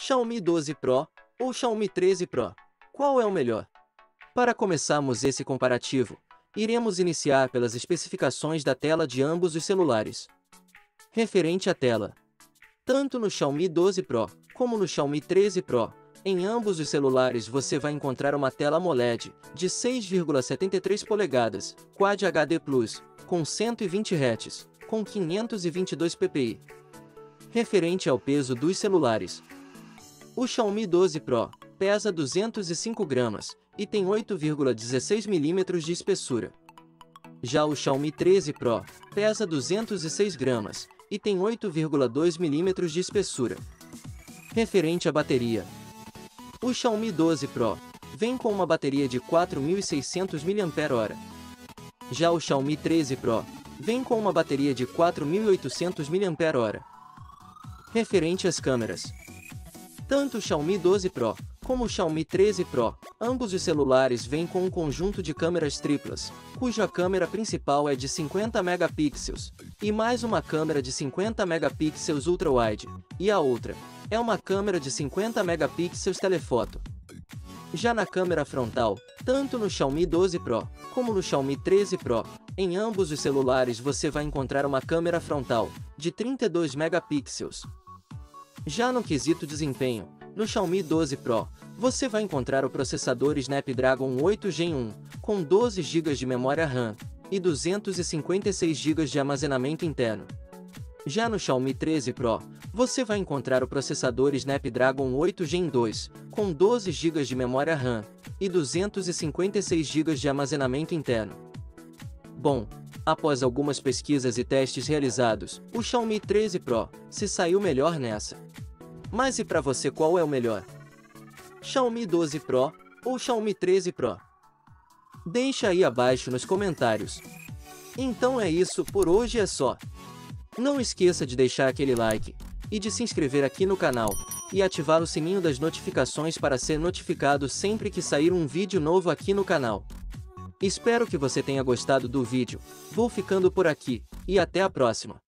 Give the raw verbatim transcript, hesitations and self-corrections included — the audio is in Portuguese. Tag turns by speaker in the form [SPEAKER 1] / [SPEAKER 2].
[SPEAKER 1] Xiaomi doze Pro ou Xiaomi treze Pro? Qual é o melhor? Para começarmos esse comparativo, iremos iniciar pelas especificações da tela de ambos os celulares. Referente à tela. Tanto no Xiaomi doze Pro como no Xiaomi treze Pro, em ambos os celulares você vai encontrar uma tela AMOLED de seis vírgula setenta e três polegadas, Quad H D plus, com cento e vinte hertz, com quinhentos e vinte e dois ppi. Referente ao peso dos celulares. O Xiaomi doze Pro pesa duzentos e cinco gramas e tem oito vírgula dezesseis milímetros de espessura. Já o Xiaomi treze Pro pesa duzentos e seis gramas e tem oito vírgula dois milímetros de espessura. Referente à bateria. O Xiaomi doze Pro vem com uma bateria de quatro mil e seiscentos miliampères-hora. Já o Xiaomi treze Pro vem com uma bateria de quatro mil e oitocentos miliampères-hora. Referente às câmeras. Tanto o Xiaomi doze Pro como o Xiaomi treze Pro, ambos os celulares vêm com um conjunto de câmeras triplas, cuja câmera principal é de cinquenta megapixels, e mais uma câmera de cinquenta megapixels ultra-wide, e a outra é uma câmera de cinquenta megapixels telefoto. Já na câmera frontal, tanto no Xiaomi doze Pro como no Xiaomi treze Pro, em ambos os celulares você vai encontrar uma câmera frontal de trinta e dois megapixels. Já no quesito desempenho, no Xiaomi doze Pro, você vai encontrar o processador Snapdragon oito Gen um, com doze gigas de memória RAM e duzentos e cinquenta e seis gigas de armazenamento interno. Já no Xiaomi treze Pro, você vai encontrar o processador Snapdragon oito Gen dois, com doze gigas de memória RAM e duzentos e cinquenta e seis gigas de armazenamento interno. Bom, após algumas pesquisas e testes realizados, o Xiaomi treze Pro se saiu melhor nessa. Mas e para você, qual é o melhor? Xiaomi doze Pro ou Xiaomi treze Pro? Deixa aí abaixo nos comentários. Então é isso, por hoje é só. Não esqueça de deixar aquele like e de se inscrever aqui no canal e ativar o sininho das notificações para ser notificado sempre que sair um vídeo novo aqui no canal. Espero que você tenha gostado do vídeo. Vou ficando por aqui e até a próxima.